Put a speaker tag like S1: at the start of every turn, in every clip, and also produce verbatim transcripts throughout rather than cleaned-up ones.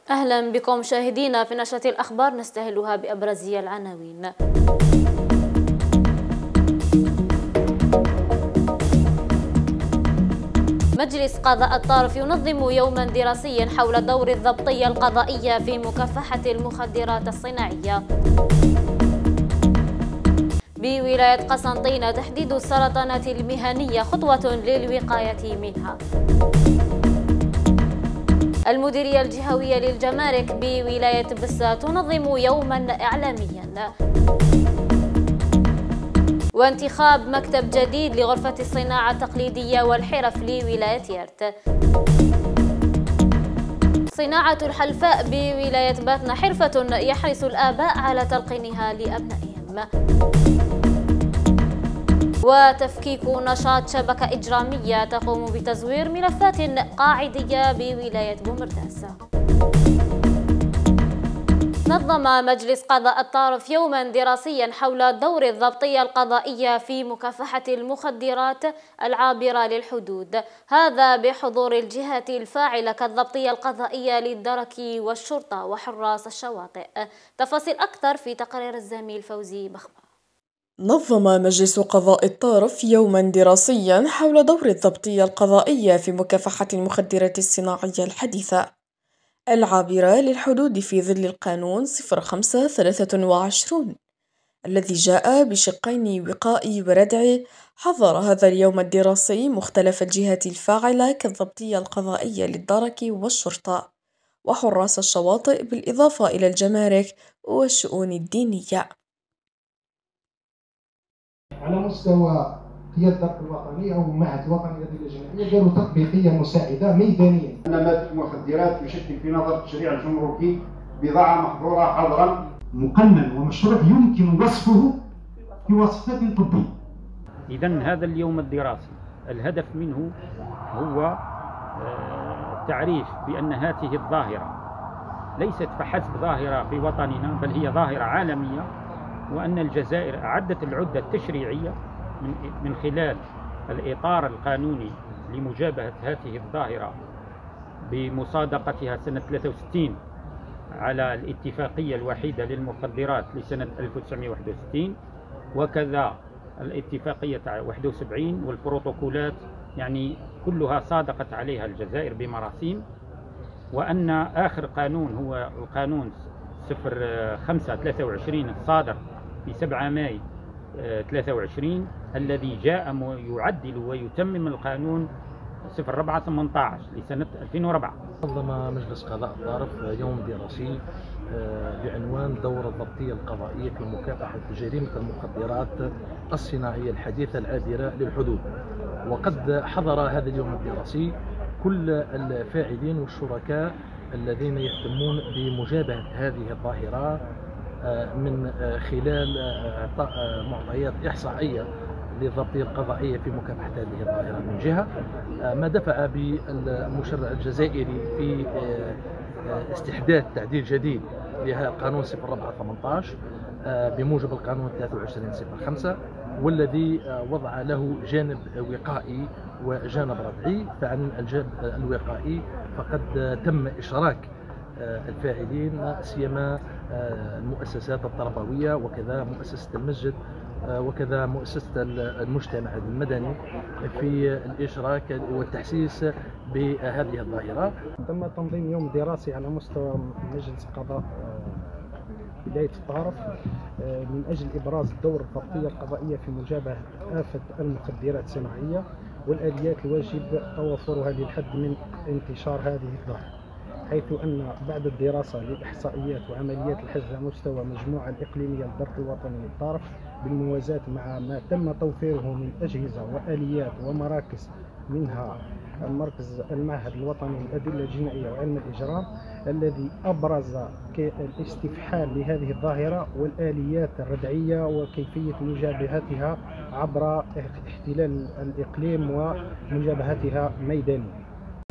S1: أهلا بكم مشاهدينا في نشرة الأخبار، نستهلها بأبرز العناوين. مجلس قضاء الطارف ينظم يوما دراسيا حول دور الضبطية القضائية في مكافحة المخدرات الصناعية. بولاية قسنطينة تحديد السرطانات المهنية خطوة للوقاية منها. المديرية الجهوية للجمارك بولاية بسا تنظم يوما إعلاميا. وانتخاب مكتب جديد لغرفة الصناعة التقليدية والحرف لولاية يرت. صناعة الحلفاء بولاية باتنا حرفة يحرص الآباء على تلقينها لأبنائهم. وتفكيك نشاط شبكة إجرامية تقوم بتزوير ملفات قاعدية بولاية بومرداس. نظم مجلس قضاء الطارف يوما دراسيا حول دور الضبطية القضائية في مكافحة المخدرات العابرة للحدود، هذا بحضور الجهات الفاعلة كالضبطية القضائية للدرك والشرطة وحراس الشواطئ. تفاصيل أكثر في تقرير الزميل فوزي بخبة.
S2: نظم مجلس قضاء الطارف يوما دراسيا حول دور الضبطية القضائية في مكافحة المخدرات الصناعية الحديثة العابرة للحدود في ظل القانون صفر خمسة ثلاثة وعشرين الذي جاء بشقين وقائي وردعي. حضر هذا اليوم الدراسي مختلف الجهات الفاعلة كالضبطية القضائية للدرك والشرطة وحراس الشواطئ بالإضافة إلى الجمارك والشؤون الدينية.
S3: على مستوى هي الدرك الوطني او المعهد الوطني للادله الجنائيه داروا تطبيقيه مساعده ميدانيه.
S4: ان ماده المخدرات يشكل في نظر التشريع الجمركي بضاعه محظوره حظرا
S3: مقنن ومشروع يمكن وصفه بوصفات طبيه.
S5: اذا هذا اليوم الدراسي الهدف منه هو التعريف بان هذه الظاهره ليست فحسب ظاهره في وطننا، بل هي ظاهره عالميه، وأن الجزائر أعدت العدة التشريعية من خلال الإطار القانوني لمجابهة هذه الظاهرة بمصادقتها سنة ثلاثة وستين على الاتفاقية الوحيدة للمخدرات لسنة ألف وتسعمائة وواحد وستين، وكذا الاتفاقية واحد وسبعين والبروتوكولات، يعني كلها صادقت عليها الجزائر بمراسيم. وأن آخر قانون هو القانون صفر خمسة ثلاثة وعشرين الصادر في سبعة ماي ثلاثة وعشرين الذي جاء يعدل ويتمم القانون صفر أربعة ثمانية عشر لسنة ألفين وأربعة.
S6: نظم مجلس قضاء الطارف يوم دراسي بعنوان دور الضبطية القضائية في مكافحة جريمة المخدرات الصناعية الحديثة العابرة للحدود. وقد حضر هذا اليوم الدراسي كل الفاعلين والشركاء الذين يهتمون بمجابهة هذه الظاهرة من خلال إعطاء معطيات إحصائية للضبطية القضائية في مكافحة هذه الظاهرة من جهة، ما دفع بالمشرع الجزائري في استحداث تعديل جديد لقانون صفر أربعة ثمانية عشر بموجب القانون ثلاثة وعشرين صفر خمسة، والذي وضع له جانب وقائي وجانب ردعي. فعن الجانب الوقائي فقد تم إشراك الفاعلين سيما المؤسسات التربوية وكذا مؤسسة المسجد وكذا مؤسسة المجتمع المدني في الإشراك والتحسيس بهذه الظاهرة.
S3: تم تنظيم يوم دراسي على مستوى مجلس قضاء ولاية الطارف من أجل إبراز دور الضبطية القضائية في مجابهة آفة المخدرات الصناعية والآليات الواجب توفرها للحد من انتشار هذه الظاهرة، حيث أن بعد الدراسة للإحصائيات وعمليات الحجز على مستوى المجموعة الإقليمية للدرك الوطني للطارف بالموازاة مع ما تم توفيره من أجهزة وآليات ومراكز، منها المركز المعهد الوطني للأدلة الجنائية وعلم الإجرام الذي أبرز الاستفحال لهذه الظاهرة والآليات الردعية وكيفية مجابهتها عبر احتلال الإقليم ومجابهتها ميدانيا.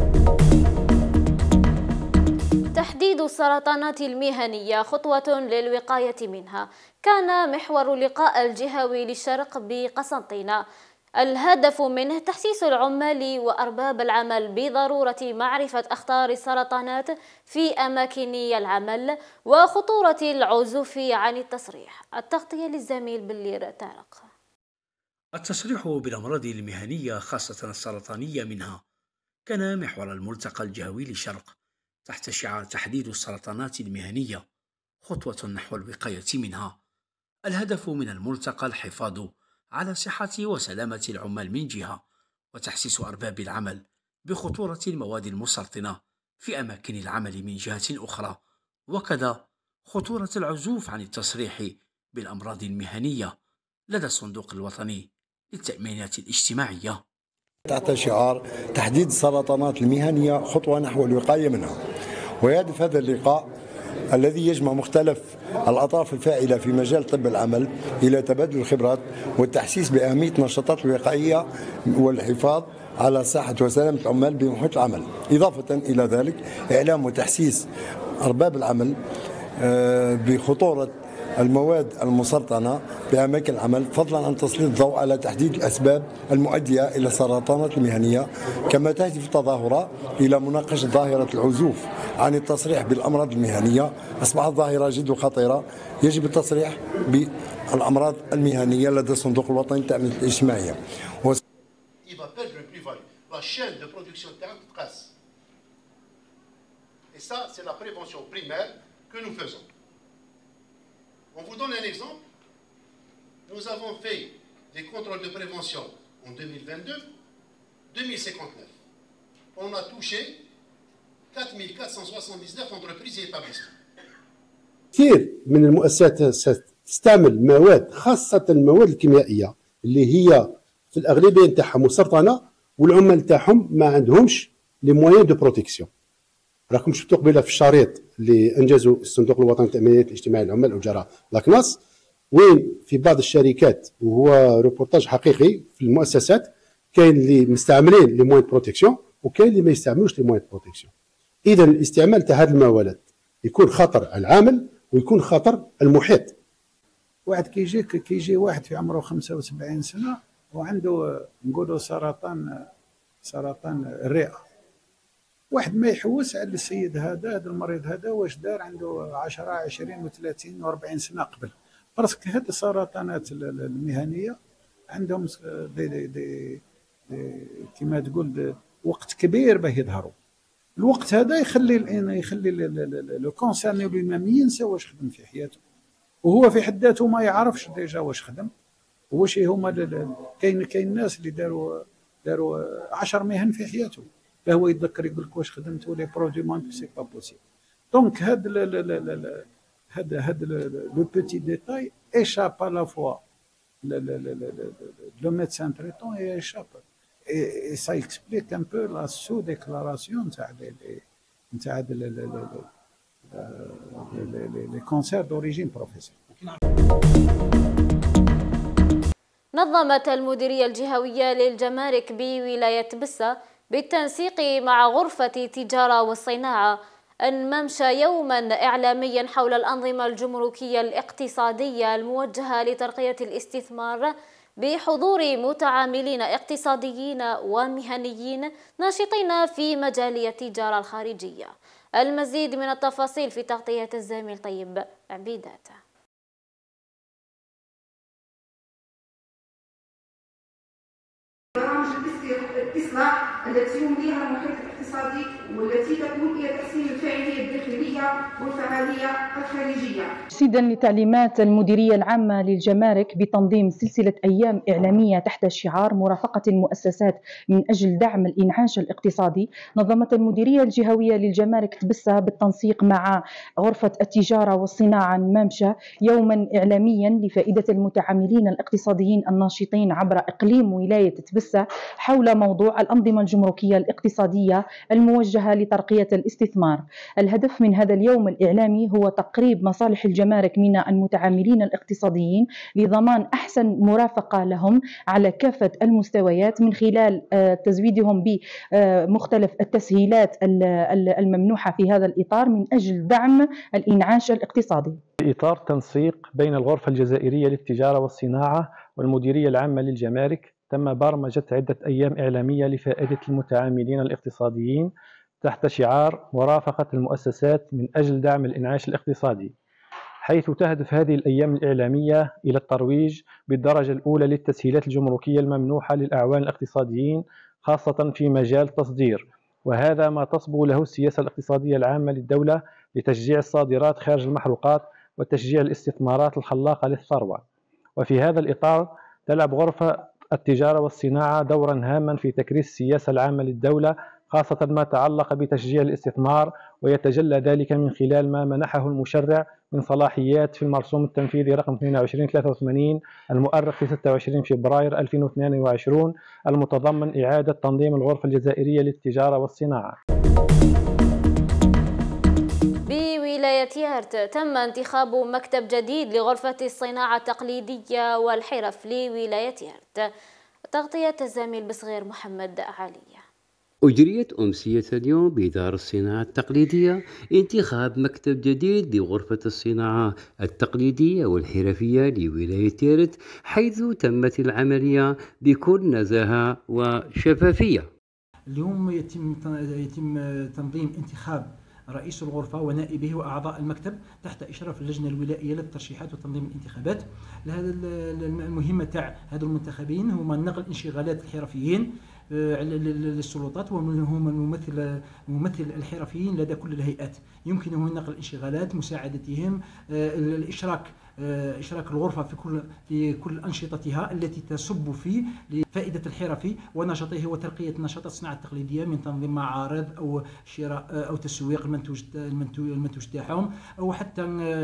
S1: تحديد السرطانات المهنية خطوة للوقاية منها كان محور اللقاء الجهوي للشرق بقسنطينة الهدف منه تحسيس العمال وأرباب العمل بضرورة معرفة أخطار السرطانات في أماكن العمل وخطورة العزوف عن التصريح. التغطية للزميل بلير طارق.
S7: التصريح بالأمراض المهنية خاصة السرطانية منها كان محور الملتقى الجهوي للشرق تحت شعار تحديد السرطانات المهنية خطوة نحو الوقاية منها. الهدف من الملتقى الحفاظ على صحة وسلامة العمال من جهة، وتحسيس أرباب العمل بخطورة المواد المسرطنة في أماكن العمل من جهة أخرى، وكذا خطورة العزوف عن التصريح بالأمراض المهنية لدى الصندوق الوطني للتأمينات الاجتماعية
S8: تحت شعار تحديد السرطانات المهنية خطوة نحو الوقاية منها. ويهدف هذا اللقاء الذي يجمع مختلف الأطراف الفاعلة في مجال طب العمل إلى تبادل الخبرات والتحسيس بأهمية النشاطات الوقائية والحفاظ على صحة وسلامة العمال بمحيط العمل، إضافة إلى ذلك إعلام وتحسيس أرباب العمل بخطورة المواد المسرطنة بأماكن العمل، فضلا عن تسليط الضوء على تحديد الأسباب المؤدية إلى السرطانات المهنية، كما تهدف التظاهرة إلى مناقشة ظاهرة العزوف عن التصريح بالأمراض المهنية. أصبحت ظاهرة جد خطيرة، يجب التصريح بالأمراض المهنية لدى الصندوق الوطني للتأمينات الاجتماعية.
S9: On vous donne un exemple. Nous avons fait des contrôles de prévention en deux mille vingt-deux, deux mille cinquante-neuf. On a touché quatre mille quatre cent soixante-dix-neuf entreprises et établissements.
S10: كثير من المؤسسات تستعمل مواد، خاصة المواد الكيميائية اللي هي في الأغلبية نتاعها مسرطنة، والعمال نتاعهم ما عندهمش لي مويان دو بروتيكسيون. راكم شفتوا قبيله في الشريط اللي انجزوا الصندوق الوطني للتأمينات الاجتماعية للعمال الأجراء لاكناس، وين في بعض الشركات وهو ريبورتاج حقيقي في المؤسسات كاين اللي مستعملين لي موان بروتيكسيون وكاين اللي ما يستعملوش لي موان بروتيكسيون. اذا الاستعمال تاع هذه المواد يكون خطر على العامل ويكون خطر المحيط.
S11: واحد كيجيك كيجي واحد في عمره خمسة وسبعين سنه وعنده نقولوا سرطان سرطان الرئه، واحد ما يحوس على السيد هذا هذا المريض هذا واش دار عنده عشرة عشرين وثلاثين وأربعين سنه قبل، باسكو هاد السرطانات المهنيه عندهم دي دي دي دي كما تقول دي وقت كبير باه يظهروا. الوقت هذا يخلي يخلي لو كونسيرني لو ينسى واش خدم في حياته، وهو في حد ذاته ما يعرفش ديجا واش خدم واش هما. كاين كاين ناس اللي داروا داروا عشر مهن في حياته هو يتذكر يقول لك واش خدمت لي برودوي مانك سي با بوسيبل. دونك هاد هاد هاد لو بوتي ديتاي échappe à la fois le, le, le, le, le médecin traitant et échappe. Et, et ça explique un peu la sous-déclaration des cancers d'origine professionnelle.
S1: نظمت المديرية الجهوية للجمارك بولاية بسة بالتنسيق مع غرفة التجارة والصناعة الممشى يوما إعلاميا حول الأنظمة الجمركية الاقتصادية الموجهة لترقية الاستثمار بحضور متعاملين اقتصاديين ومهنيين ناشطين في مجال التجارة الخارجية. المزيد من التفاصيل في تغطية الزميل طيب عبيدات.
S12: برامج الإصلاح التي يمضيها المحيط الاقتصادي والتي تكون هي تحسين الفاعلية الداخلية والفعالية الخارجية. تجسيدا
S13: لتعليمات المديرية العامة للجمارك بتنظيم سلسلة أيام إعلامية تحت شعار مرافقة المؤسسات من أجل دعم الإنعاش الاقتصادي، نظمت المديرية الجهوية للجمارك تبسة بالتنسيق مع غرفة التجارة والصناعة الممشى يوما إعلاميا لفائدة المتعاملين الاقتصاديين الناشطين عبر إقليم ولاية تبسة حول موضوع الأنظمة الجمركية الاقتصادية الموجهة لترقية الاستثمار. الهدف من هذا اليوم الإعلامي هو تقريب مصالح الجمارك من المتعاملين الاقتصاديين لضمان أحسن مرافقة لهم على كافة المستويات من خلال تزويدهم بمختلف التسهيلات الممنوحة في هذا الإطار من أجل دعم الإنعاش الاقتصادي.
S14: إطار تنسيق بين الغرفة الجزائرية للتجارة والصناعة والمديرية العامة للجمارك تم برمجة عدة أيام إعلامية لفائدة المتعاملين الاقتصاديين تحت شعار مرافقة المؤسسات من أجل دعم الإنعاش الاقتصادي، حيث تهدف هذه الأيام الإعلامية إلى الترويج بالدرجة الأولى للتسهيلات الجمركية الممنوحة للأعوان الاقتصاديين خاصة في مجال التصدير، وهذا ما تصبو له السياسة الاقتصادية العامة للدولة لتشجيع الصادرات خارج المحروقات وتشجيع الاستثمارات الخلاقة للثروة. وفي هذا الإطار تلعب غرفة التجارة والصناعة دورا هاما في تكريس السياسة العامة للدولة خاصة ما تعلق بتشجيع الاستثمار، ويتجلى ذلك من خلال ما منحه المشرع من صلاحيات في المرسوم التنفيذي رقم اثنين وعشرين ثلاثة وثمانين المؤرخ في ستة وعشرين فبراير ألفين واثنين وعشرين المتضمن إعادة تنظيم الغرفة الجزائرية للتجارة والصناعة.
S1: بولاية يارت تم انتخاب مكتب جديد لغرفة الصناعة التقليدية والحرف لولاية يارت. تغطية الزميل بصغير محمد علي.
S15: أجريت أمسية اليوم بدار الصناعة التقليدية انتخاب مكتب جديد لغرفة الصناعة التقليدية والحرفية لولاية يارت، حيث تمت العملية بكل نزاهة وشفافية.
S16: اليوم يتم يتم تنظيم انتخاب رئيس الغرفة ونائبه وأعضاء المكتب تحت إشراف اللجنة الولائية للترشيحات وتنظيم الانتخابات. لهذا المهمة تاع هذو المنتخبين هما نقل انشغالات الحرفيين للسلطات، وهم الممثل ممثل الحرفيين لدى كل الهيئات، يمكنه نقل الانشغالات، مساعدتهم، الاشراك اشراك الغرفه في كل في كل انشطتها التي تصب في لفائده الحرفي ونشاطه وترقيه نشاط الصناعه التقليديه من تنظيم معارض او شراء او تسويق المنتوج المنتوج تاعهم، او حتى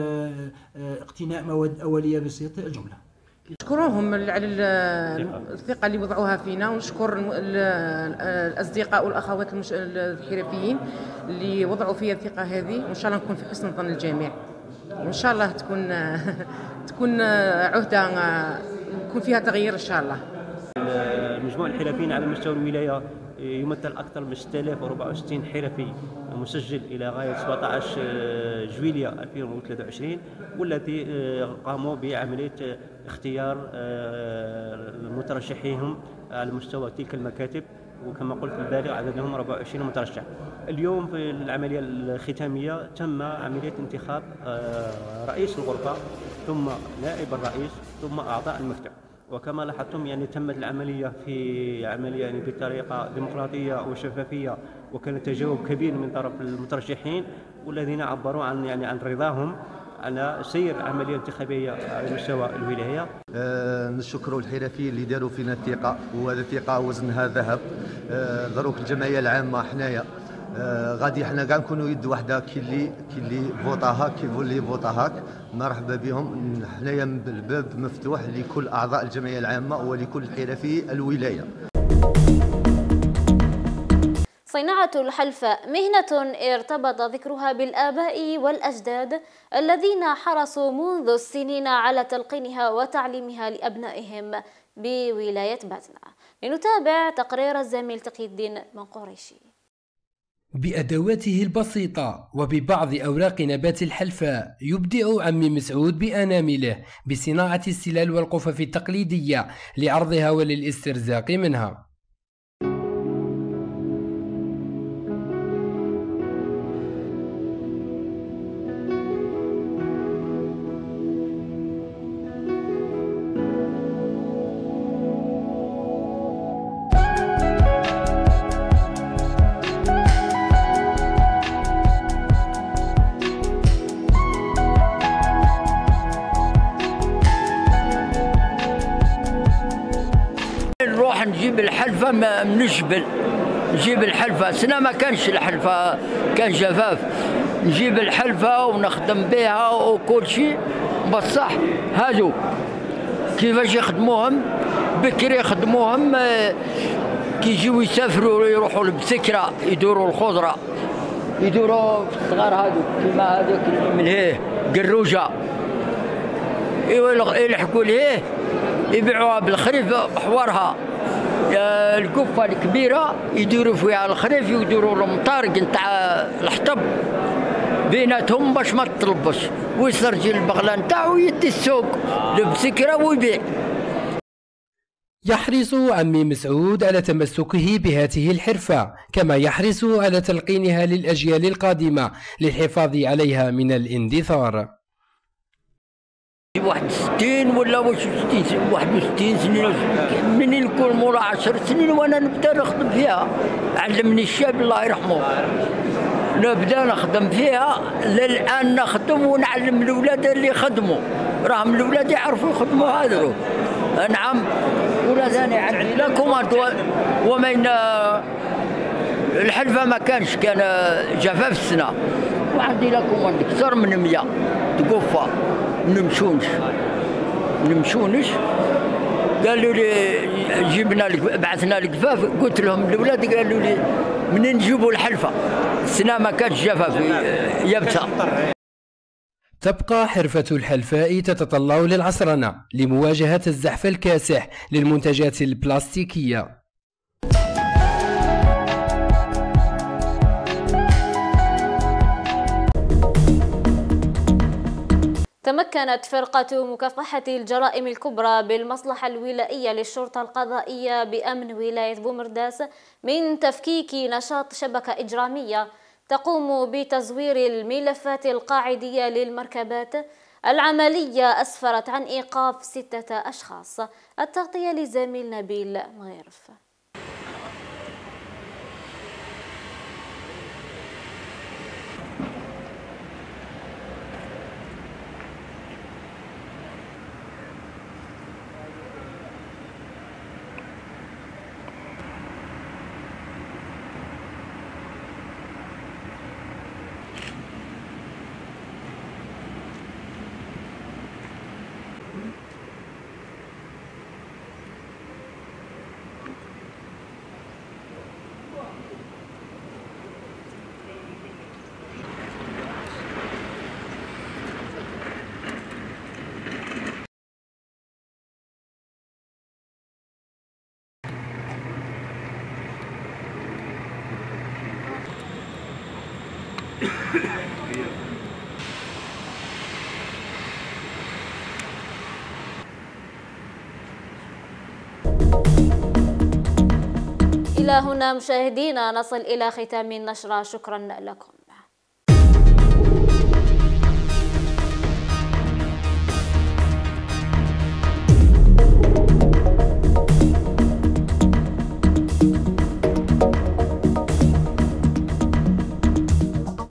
S16: اقتناء مواد اوليه بسيطه الجمله.
S17: نشكرهم على الثقة اللي وضعوها فينا، ونشكر الأصدقاء والأخوات الحرفيين اللي وضعوا فيها الثقة هذه، وإن شاء الله نكون في حسن ظن الجميع، وإن شاء الله تكون تكون عهدة يكون فيها تغيير إن شاء الله.
S18: مجموع الحرفيين على مستوى الولاية يمثل أكثر من ستة آلاف وأربعة وستين حرفي مسجل إلى غاية سبعة عشر جويلية ألفين وثلاثة وعشرين، والتي قاموا بعملية اختيار مترشحيهم على مستوى تلك المكاتب، وكما قلت البالغ عددهم أربعة وعشرين مترشح. اليوم في العملية الختامية تم عملية انتخاب رئيس الغرفة ثم نائب الرئيس ثم أعضاء المكتب، وكما لاحظتم يعني تمت العملية في عملية يعني بطريقة ديمقراطية وشفافية، وكان تجاوب كبير من طرف المترشحين والذين عبروا عن يعني عن رضاهم على سير عملية انتخابية على مستوى الولاية.
S19: أه نشكروا الحرفيين اللي داروا فينا الثقة، وهذه الثقة وزنها ذهب. أه دروك الجمعية العامة حنايا أه غادي حنا كاع نكونوا يد واحدة، كي اللي كي اللي فوطا هاك كي اللي فوطا هاك، مرحبا بهم. حنايا الباب مفتوح لكل أعضاء الجمعية العامة ولكل حرفي الولاية.
S1: صناعة الحلفاء مهنة ارتبط ذكرها بالآباء والأجداد الذين حرصوا منذ السنين على تلقينها وتعليمها لأبنائهم بولاية باتنا. لنتابع تقرير الزميل تقي الدين من قريشي.
S20: بأدواته البسيطة وببعض أوراق نبات الحلفاء يبدع عمي مسعود بأنامله بصناعة السلال والقفف التقليدية لعرضها وللاسترزاق منها.
S21: نجيب الحلفة من الجبل، نجيب الحلفة سنة ما كانش الحلفة، كان جفاف، نجيب الحلفة ونخدم بها وكل شيء. بصح هادو كيفاش يخدموهم بكري، يخدموهم كي يجيو يسافروا يروحوا لبسكرة يدوروا الخضرة، يدوروا في الصغار هادو كيما هذاك من هيه قروجة يلحقوا لهيه يبيعوها بالخريف حوارها القفة الكبيرة يديروا فيها الخريف، يديروا لهم طارق نتاع الحطب بيناتهم باش ما تطلبش، ويسرجي البغلة نتاعو يدي السوق لبسكرة ويبيع.
S20: يحرص عمي مسعود على تمسكه بهذه الحرفة، كما يحرص على تلقينها للأجيال القادمة للحفاظ عليها من الاندثار.
S21: واحد وستين ولا واش ستين واحد وستين سنين، منين نكون مورا عشر سنين وانا نبدا نخدم فيها. علمني الشاب الله يرحمه، نبدا نخدم فيها للان، نخدم ونعلم الاولاد اللي يخدموا، راهم الاولاد يعرفوا يخدموا هذا. نعم، ولا ثاني عندي لا كوماند ومن الحلفه ما كانش، كان جفاف السنه، وعندي لا كوماند اكثر من مية تقفى نمشونش نمشونش قالوا لي جبنا لك بعثنا الجفاف، قلت لهم الاولاد قالوا لي منين نجيبوا الحلفه، السنه ما كانش جفاف يبسه.
S20: تبقى حرفة الحلفاء تتطلع للعصرنة لمواجهة الزحف الكاسح للمنتجات البلاستيكية.
S1: تمكنت فرقة مكافحة الجرائم الكبرى بالمصلحة الولائية للشرطة القضائية بأمن ولاية بومرداس من تفكيك نشاط شبكة إجرامية تقوم بتزوير الملفات القاعدية للمركبات. العملية أسفرت عن إيقاف ستة أشخاص. التغطية لزميل نبيل مغيرف. إلى هنا مشاهدينا نصل إلى ختام النشرة، شكرا لكم.